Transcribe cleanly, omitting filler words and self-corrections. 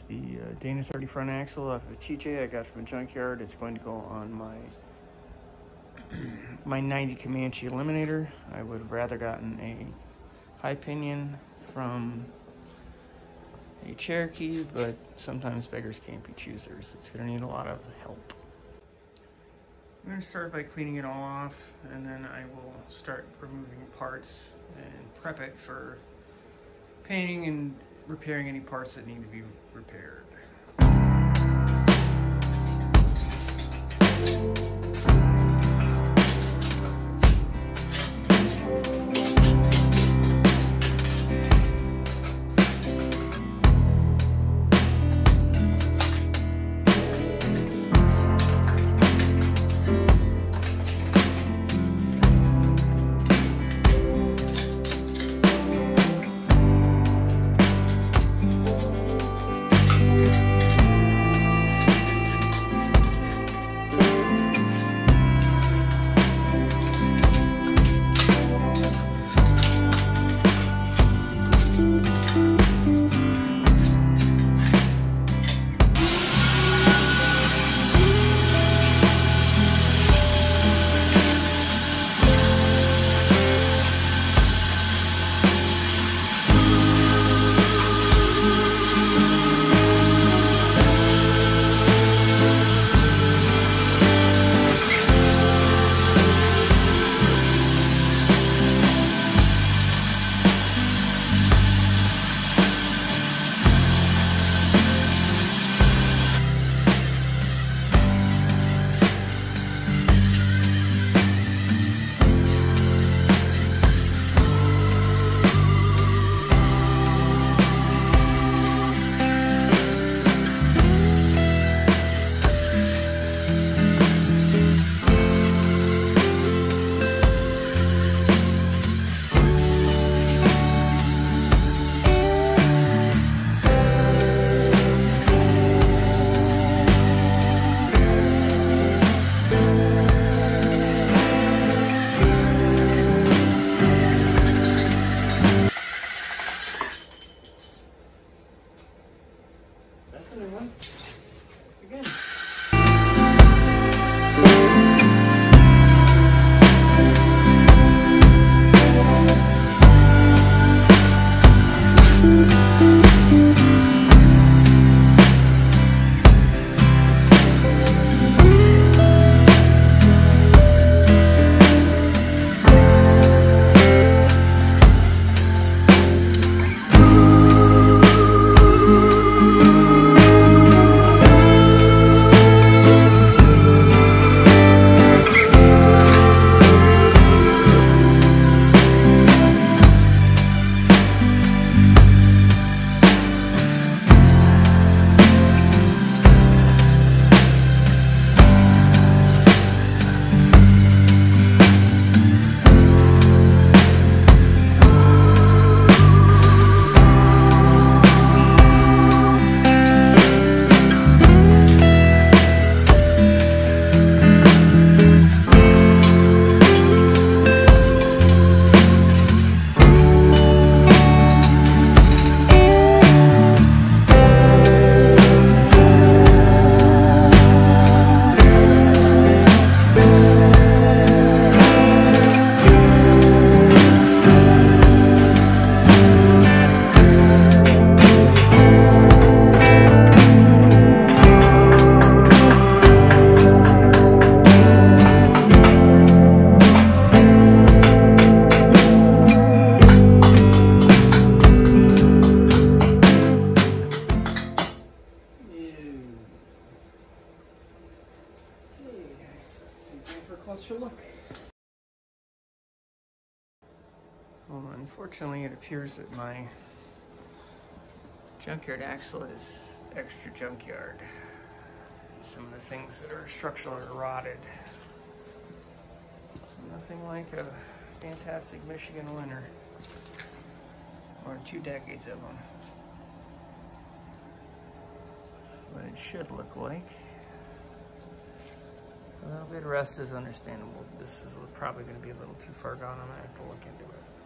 the Dana 30 front axle off of TJ I got from a junkyard. It's going to go on my 90 Comanche Eliminator. I would have rather gotten a high pinion from a Cherokee, but sometimes beggars can't be choosers. It's going to need a lot of help. I'm going to start by cleaning it all off, and then I will start removing parts and prep it for painting and repairing any parts that need to be repaired. That's a new one. Thanks again. For a closer look. Well, unfortunately, it appears that my junkyard axle is extra junkyard. Some of the things that are structural are rotted. Nothing like a fantastic Michigan winter, or 2 decades of them. That's what it should look like. A little bit of rust is understandable. This is probably going to be a little too far gone. I'm going to have to look into it.